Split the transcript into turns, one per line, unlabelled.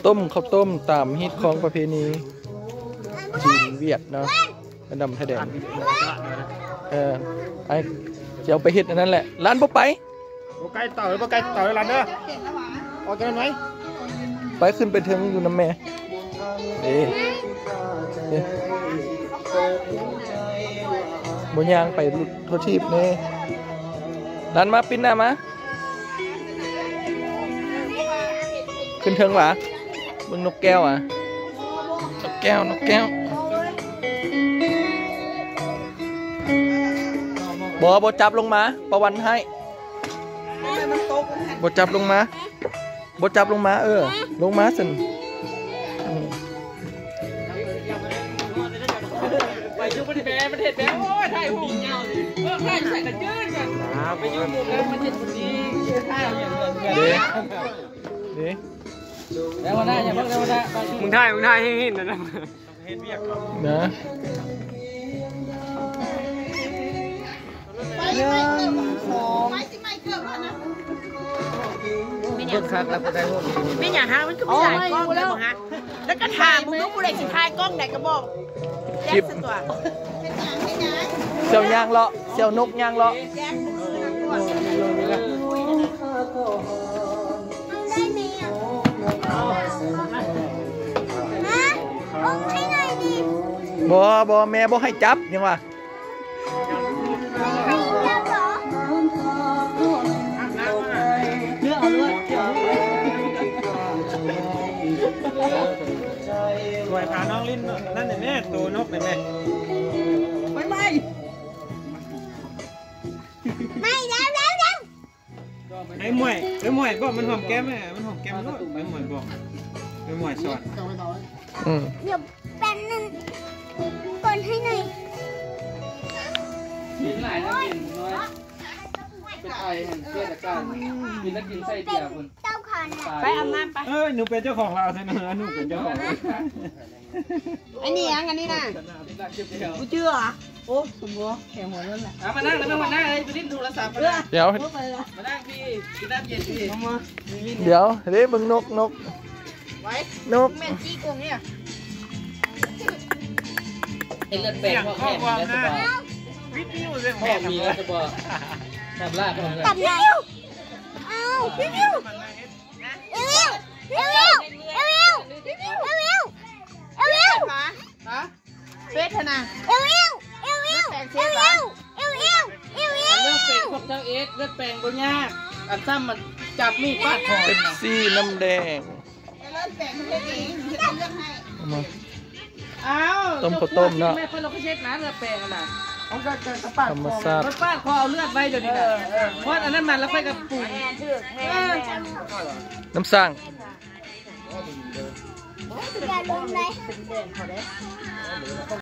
ข้าวต้มตามฮิตของประเพณีจีนเวียดเนาะเป็นดำไทยแดงไอ้จะเอาไปเฮ็ดอันนั้นแหละร้านบ่ไป
บ่ไกลต่อบ่ไกลต่อร้านเด้อออกกันไหม
ไปขึ้นไปถึงอยู่น้ำแม่บนยางไปโทษทีบนี่ร้านมาปิ้นหน้ามาขึ้นเทิงหรอมึงนกแก้วอ่ะนกแก้วบ่จับลงมาประวันให้บ่จับลงมาลงมาสิ
ไปยุ่งประเทศแบโอ้ยไทยหูเงาสิไทยใส่กันเยอะกันไปยุ่งหมดแล้วประเทศคนนี้ไทยอย่างเงินแล้ววันหน้าอย่าเพิ่งแล้ววันหน้ามึงไทยให้หินนะเฮ็ดเวียก
นะ
คนคักแล้วก็ได้หมดไม่อยากหามันก็ไม่ได้กล้องแล้วฮะแล้วก็ถามมึงต้องกูได้สิทายกล้องไหนก็บอกแจ๊บสักตัว
เสี่ยวยางเลาะเสี่ยวนกยางเลาะบ่แม่บ่ให้จับยังวะ
สวยพาน้องลิ้นนั่นแม่ตัวนกแม่
ไม่
ไอ้หมวยบอกมันหอมแก้มแม่มันหอมแก้มด้วยไอ้หมวยบอกไอ้หมวยสอน
เดี๋ยวแป๊บนึงกดให้หน่อย
กินหลายนะกินน้อยเป็นไอแห่งเทศกาลกินแล้วกินไส้เดียวคุณ
เจ้าขัน
ไปอาบน้ำไป
หนูเป็นเจ้าของเราใช่ไหมหนูเป็นเจ้าของ
อันนี้อันนี้นะกูเชื่อโอ้สมบูรณ์แข็งหมดแล้วแหละมานั่งแล้วมานั่งเลยไปดิ้นโทรศัพท์
เดี๋ยว
มานั่งพี่กินน้ำเย็นพี่
เดี๋ยวเด้มึงนก
ไว้แม่จี้กงเนี่ยเอ็นเลือดแปลงพ่อแม่แล้วจะบอก
วิทยุเลย
พ่อมีแล้วจะบอกทำลาบพ่อเลย
ตัดนิ้วเอานิ้ว
เฟสนะ
เ
ลือดแปลงพวกเจ้าเอ็กเลือดแปลงบนยากอันซ้ำมันจับมีดฟาดคอ
ซี่น้ำแดง
เลือดแปลงมันเองเลือกให้
ต้มข้าวต้มเนาะ
แม่คนเราก็เช็ดนะเลือดแปลงน่ะเอากระปาดคอรถปาดคอเอาเลือดไว้เดี๋ยวนี้นะเพราะอันนั้นมันแล้วค่อยกับปุ๋ย
น้ำสั่ง
อย่าลงเลย